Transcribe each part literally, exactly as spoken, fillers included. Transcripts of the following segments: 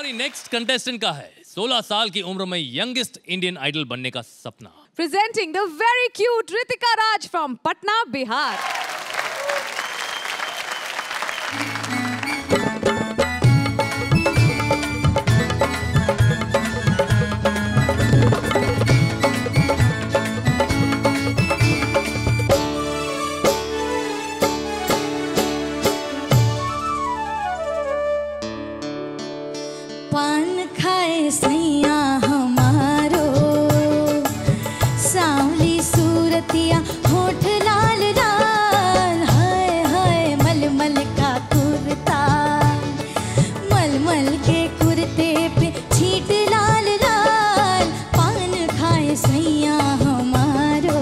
हमारी next contestant का है सोलह साल की उम्र में यंगेस्ट इंडियन आइडल बनने का सपना। Presenting the very cute Ritika Raj from Patna, Bihar. पान खाए सैया हमारो, सांवली सूरतिया होठ लाल लाल, हाय हाय मलमल का कुर्ता, मलमल के कुर्ते पे छींट लाल लाल, पान खाए सैया हमारो।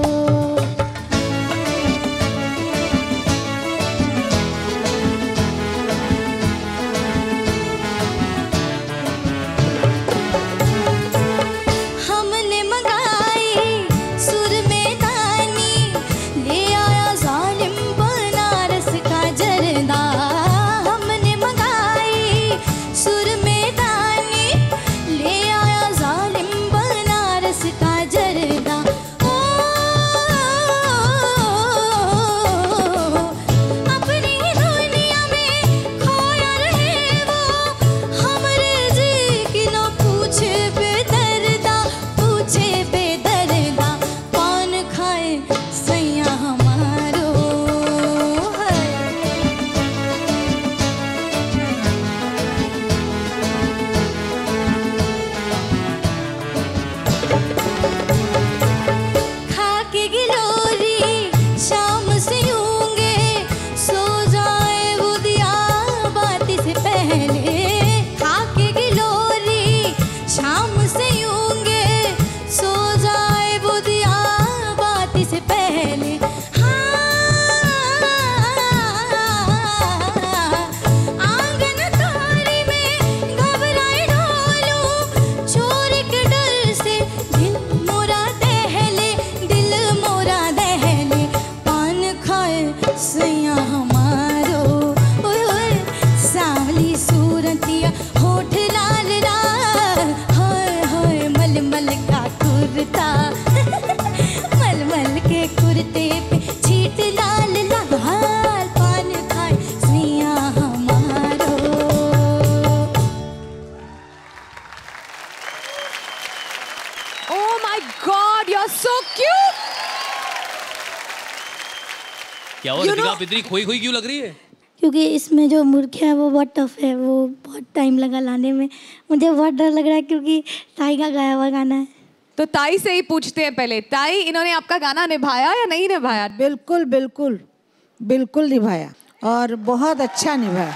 क्या हुआ रितिका, आप इतनी खोई खोई क्यों लग रही है? क्योंकि इसमें जो मुर्गिया है वो बहुत टफ है, वो बहुत टाइम लगा लाने में, मुझे बहुत डर लग रहा है क्योंकि ताई का गाया हुआ गाना है। तो ताई से ही पूछते हैं पहले, ताई इन्होंने आपका गाना निभाया या नहीं निभाया? बिल्कुल बिल्कुल बिल्कुल निभाया और बहुत अच्छा निभाया।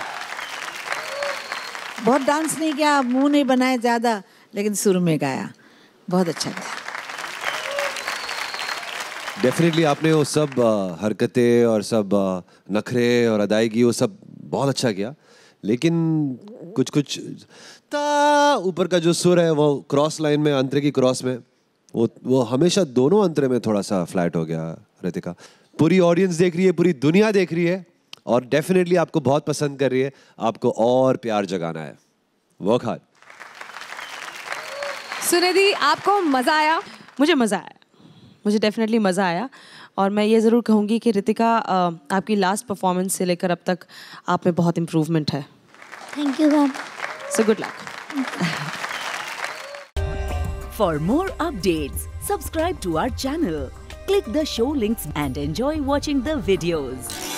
बहुत डांस नहीं किया, मुंह नहीं बनाए ज़्यादा, लेकिन सुर में गाया, बहुत अच्छा गाया। डेफिनेटली आपने वो सब हरकतें और सब नखरे और अदायगी वो सब बहुत अच्छा किया, लेकिन कुछ कुछ ता ऊपर का जो सुर है वो क्रॉस लाइन में, अंतरे की क्रॉस में, वो वो हमेशा दोनों अंतरे में थोड़ा सा फ्लैट हो गया रितिका। पूरी ऑडियंस देख रही है, पूरी दुनिया देख रही है और डेफिनेटली आपको बहुत पसंद कर रही है, आपको और प्यार जगाना है। Work hard. सुनिधि, आपको मजा आया? मुझे मजा आया, मुझे डेफिनेटली मज़ा आया और मैं ये ज़रूर कहूँगी कि रितिका आपकी लास्ट परफॉर्मेंस से लेकर अब तक आप में बहुत इम्प्रूवमेंट है। Thank you ma'am. So good luck. For more updates subscribe to our channel, click the show links and enjoy watching the videos.